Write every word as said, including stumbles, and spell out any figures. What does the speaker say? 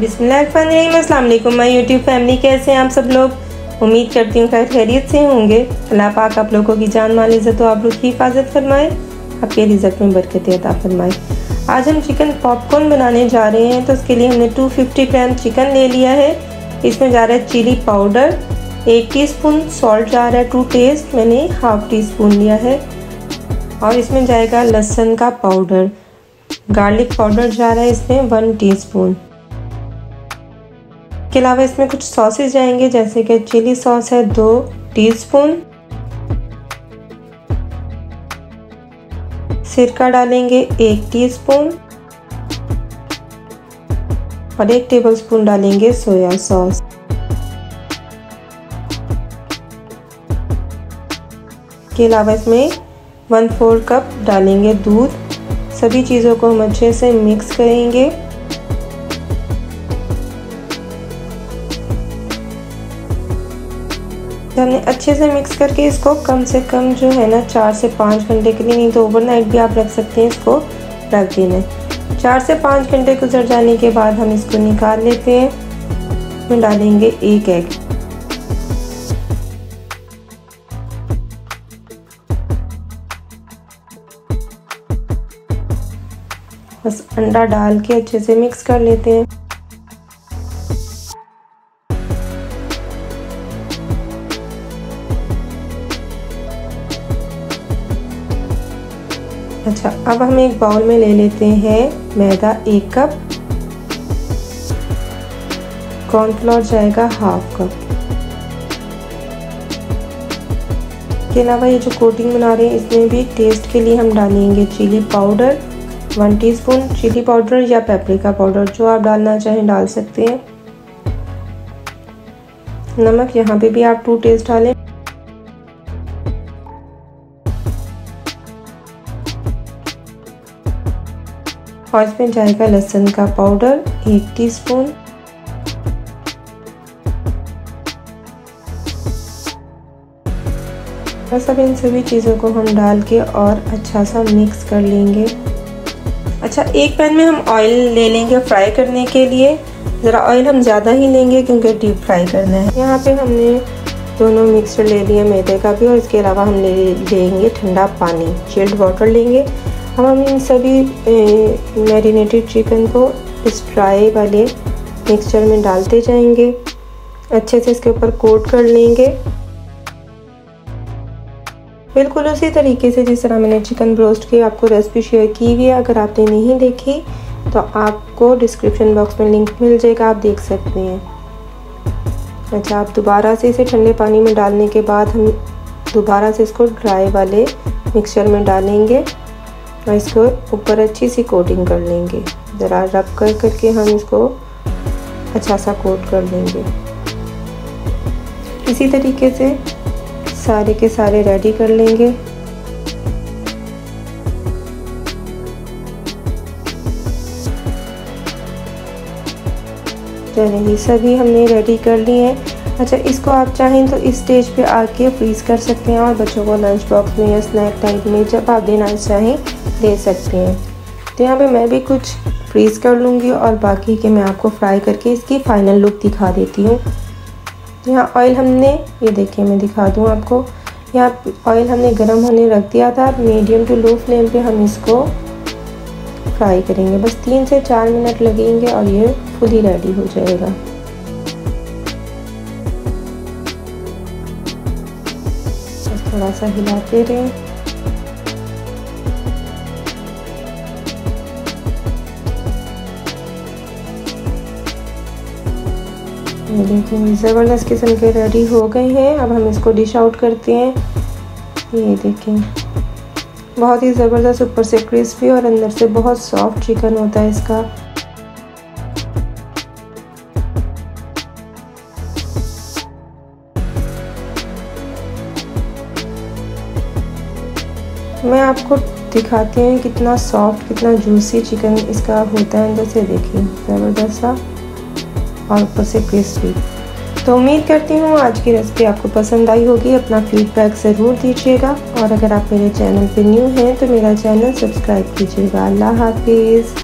बिस्मिल्लाहिर्रहमानिर्रहीम। अस्सलाम वालेकुम माय यूट्यूब फैमिली, कैसे हैं आप सब लोग। उम्मीद करती हूँ खैर खैरियत से होंगे। अल्लाह पाक आप लोगों की जान माल इज़्ज़त व आबरू की हिफाजत फरमाए, आपके रिज़्क़ में बरकत अता फरमाए। आज हम चिकन पॉपकॉर्न बनाने जा रहे हैं, तो उसके लिए हमने दो सौ पचास ग्राम चिकन ले लिया है। इसमें जा रहा है चिली पाउडर, एक टीस्पून सॉल्ट जा रहा है टू टेस्ट, मैंने हाफ टी स्पून लिया है। और इसमें जाएगा लहसुन का पाउडर, गार्लिक पाउडर जा रहा है इसमें वन टीस्पून। के अलावा इसमें कुछ सॉसेस जाएंगे, जैसे कि चिली सॉस है दो टीस्पून, सिरका डालेंगे एक टीस्पून और एक टेबलस्पून डालेंगे सोया सॉस। के अलावा इसमें वन फोर कप डालेंगे दूध। सभी चीज़ों को हम अच्छे से मिक्स करेंगे। हमने अच्छे से मिक्स करके इसको कम से कम जो है ना चार से पाँच घंटे के लिए, नहीं तो ओवरनाइट भी आप रख सकते हैं, इसको रख देना है। चार से पाँच घंटे गुजर जाने के बाद हम इसको निकाल लेते हैं। इसमें डालेंगे एक एग। बस अंडा डाल के अच्छे से मिक्स कर लेते हैं। अच्छा, अब हम एक बाउल में ले लेते हैं मैदा एक कप, कॉर्नफ्लोर जाएगा हाफ कप। के अलावा ये जो कोटिंग बना रहे हैं, इसमें भी टेस्ट के लिए हम डालेंगे chilli powder one teaspoon, chilli powder या पेपरिका पाउडर जो आप डालना चाहें डाल सकते हैं। नमक यहाँ पे भी आप टू टेस्ट डालें। और इसमें जाएगा लहसुन का पाउडर एक टीस्पून, बस अब इन सभी चीज़ों को हम डाल के और अच्छा सा मिक्स कर लेंगे। अच्छा, एक पैन में हम ऑयल ले लेंगे फ्राई करने के लिए। ज़रा ऑयल हम ज़्यादा ही लेंगे क्योंकि डीप फ्राई करना है। यहाँ पे हमने दोनों मिक्सचर ले लिया मैदे का भी, और इसके अलावा हम ले लेंगे ठंडा पानी, चिल्ड वाटर लेंगे। हम हम इन सभी मैरिनेटेड चिकन को इस फ्राई वाले मिक्सचर में डालते जाएंगे। अच्छे से इसके ऊपर कोट कर लेंगे, बिल्कुल उसी तरीके से जिस तरह मैंने चिकन ब्रोस्ट की आपको रेसिपी शेयर की हुई है। अगर आपने नहीं देखी तो आपको डिस्क्रिप्शन बॉक्स में लिंक मिल जाएगा, आप देख सकते हैं। अच्छा, आप दोबारा से इसे ठंडे पानी में डालने के बाद हम दोबारा से इसको ड्राई वाले मिक्सचर में डालेंगे और इसको ऊपर अच्छी सी कोटिंग कर लेंगे। ज़रा रब कर करके हम इसको अच्छा सा कोट कर लेंगे। इसी तरीके से सारे के सारे रेडी कर लेंगे। चलिए, सभी हमने रेडी कर लिए हैं। अच्छा, इसको आप चाहें तो इस स्टेज पे आके फ्रीज कर सकते हैं और बच्चों को लंच बॉक्स में या स्नैक टाइम में जब आप देना चाहें दे सकते हैं। तो यहाँ पे मैं भी कुछ फ्रीज़ कर लूँगी और बाकी के मैं आपको फ्राई करके इसकी फ़ाइनल लुक दिखा देती हूँ। यहाँ ऑयल हमने, ये देखिए मैं दिखा दूँ आपको, यहाँ ऑयल हमने गर्म होने रख दिया था। मीडियम टू लो फ्लेम पे हम इसको फ्राई करेंगे। बस तीन से चार मिनट लगेंगे और ये फुली रेडी हो जाएगा। बस थोड़ा सा हिलाते रहें। ये देखिए ज़बरदस्त किस्म के रेडी हो गए हैं। अब हम इसको डिश आउट करते हैं। ये देखें, बहुत ही ज़बरदस्त, ऊपर से क्रिस्पी और अंदर से बहुत सॉफ्ट चिकन होता है इसका। मैं आपको दिखाती हूँ कितना सॉफ्ट, कितना जूसी चिकन इसका होता है अंदर से। देखिए ज़बरदस्त सा और ऊपर से क्रिस्पी। तो उम्मीद करती हूँ आज की रेसिपी आपको पसंद आई होगी। अपना फीडबैक ज़रूर दीजिएगा और अगर आप मेरे चैनल पे न्यू हैं तो मेरा चैनल सब्सक्राइब कीजिएगा। अल्लाह हाफिज़।